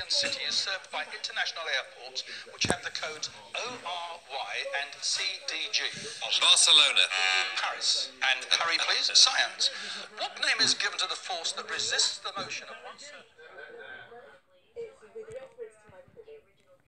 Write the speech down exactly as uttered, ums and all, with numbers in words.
Italian city is served by international airports which have the codes O R Y and C D G. Barcelona. Paris. And hurry please, science. What name is given to the force that resists the motion of one surface?